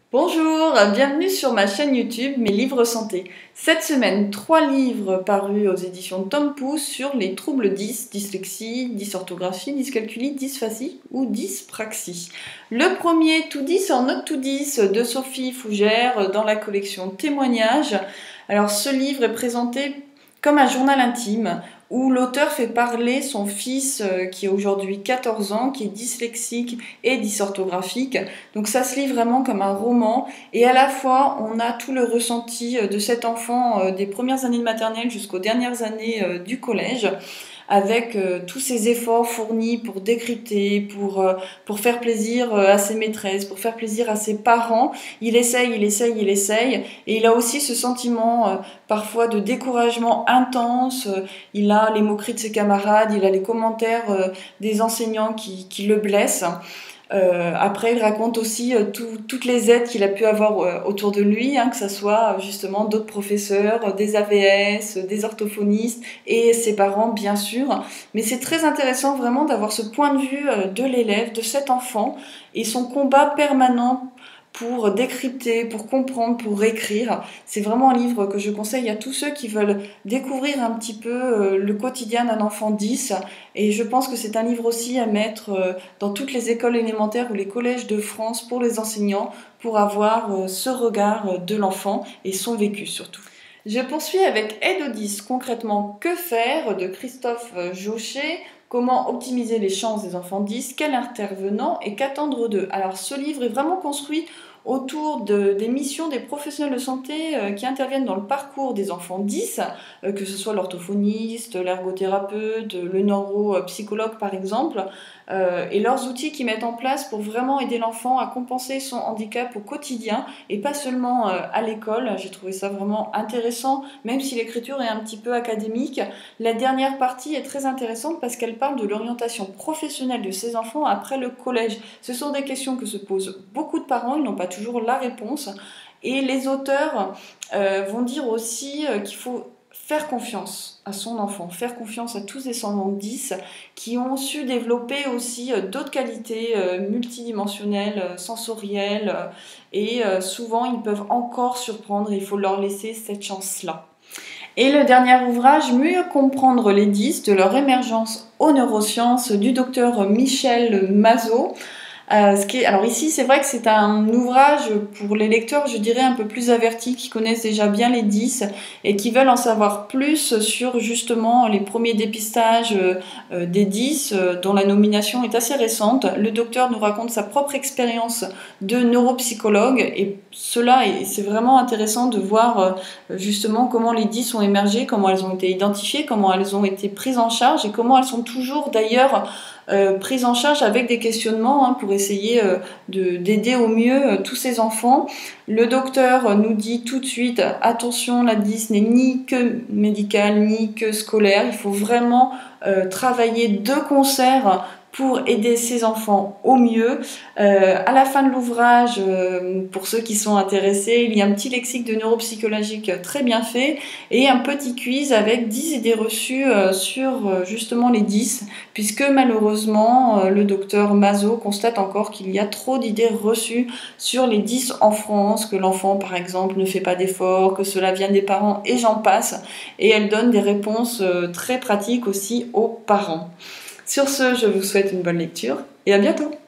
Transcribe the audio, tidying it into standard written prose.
Bonjour, bienvenue sur ma chaîne YouTube Mes Livres Santé. Cette semaine, 3 livres parus aux éditions Tom Pouce sur les troubles dyslexie, dysorthographie, dyscalculie, dysphasie ou dyspraxie. Le premier, Tout 10 or not to 10 de Sophie Fougère dans la collection Témoignages. Alors ce livre est présenté comme un journal intime où l'auteur fait parler son fils qui a aujourd'hui 14 ans, qui est dyslexique et dysorthographique. Donc ça se lit vraiment comme un roman et à la fois on a tout le ressenti de cet enfant des premières années de maternelle jusqu'aux dernières années du collège, avec tous ces efforts fournis pour décrypter, pour faire plaisir à ses maîtresses, pour faire plaisir à ses parents. Il essaye, et il a aussi ce sentiment parfois de découragement intense. Il a les moqueries de ses camarades, il a les commentaires des enseignants qui le blessent. Après, il raconte aussi toutes les aides qu'il a pu avoir autour de lui, que ce soit justement d'autres professeurs, des AVS, des orthophonistes et ses parents bien sûr. Mais c'est très intéressant vraiment d'avoir ce point de vue de l'élève, de cet enfant et son combat permanent pour décrypter, pour comprendre, pour écrire. C'est vraiment un livre que je conseille à tous ceux qui veulent découvrir un petit peu le quotidien d'un enfant 10. Et je pense que c'est un livre aussi à mettre dans toutes les écoles élémentaires ou les collèges de France pour les enseignants, pour avoir ce regard de l'enfant et son vécu surtout. Je poursuis avec Aide aux 10, concrètement que faire de Christophe Jauchet. Comment optimiser les chances des enfants 10, quel intervenant et qu'attendre d'eux. Alors ce livre est vraiment construit autour des missions des professionnels de santé qui interviennent dans le parcours des enfants 10, que ce soit l'orthophoniste, l'ergothérapeute, le neuropsychologue par exemple, et leurs outils qu'ils mettent en place pour vraiment aider l'enfant à compenser son handicap au quotidien et pas seulement à l'école. J'ai trouvé ça vraiment intéressant, même si l'écriture est un petit peu académique. La dernière partie est très intéressante parce qu'elle parle de l'orientation professionnelle de ces enfants après le collège. Ce sont des questions que se posent beaucoup de parents, ils n'ont pas toujours la réponse. Et les auteurs vont dire aussi qu'il faut faire confiance à son enfant, faire confiance à tous ces enfants 10 qui ont su développer aussi d'autres qualités multidimensionnelles, sensorielles, et souvent ils peuvent encore surprendre, il faut leur laisser cette chance-là. Et le dernier ouvrage, Mieux comprendre les 10, de leur émergence aux neurosciences, du docteur Michel Mazot. Alors ici, c'est vrai que c'est un ouvrage pour les lecteurs, je dirais, un peu plus avertis, qui connaissent déjà bien les 10 et qui veulent en savoir plus sur justement les premiers dépistages des 10, dont la nomination est assez récente. Le docteur nous raconte sa propre expérience de neuropsychologue et c'est vraiment intéressant de voir justement comment les 10 ont émergé, comment elles ont été identifiées, comment elles ont été prises en charge et comment elles sont toujours d'ailleurs prise en charge avec des questionnements pour essayer d'aider au mieux tous ces enfants. Le docteur nous dit tout de suite, attention, la 10 n'est ni que médicale, ni que scolaire. Il faut vraiment travailler de concert pour aider ces enfants au mieux. À la fin de l'ouvrage, pour ceux qui sont intéressés, il y a un petit lexique de neuropsychologique très bien fait et un petit quiz avec 10 idées reçues sur justement les 10, puisque malheureusement, le docteur Mazot constate encore qu'il y a trop d'idées reçues sur les 10 en France, que l'enfant par exemple ne fait pas d'efforts, que cela vient des parents et j'en passe, et elle donne des réponses très pratiques aussi aux parents. Sur ce, je vous souhaite une bonne lecture et à bientôt.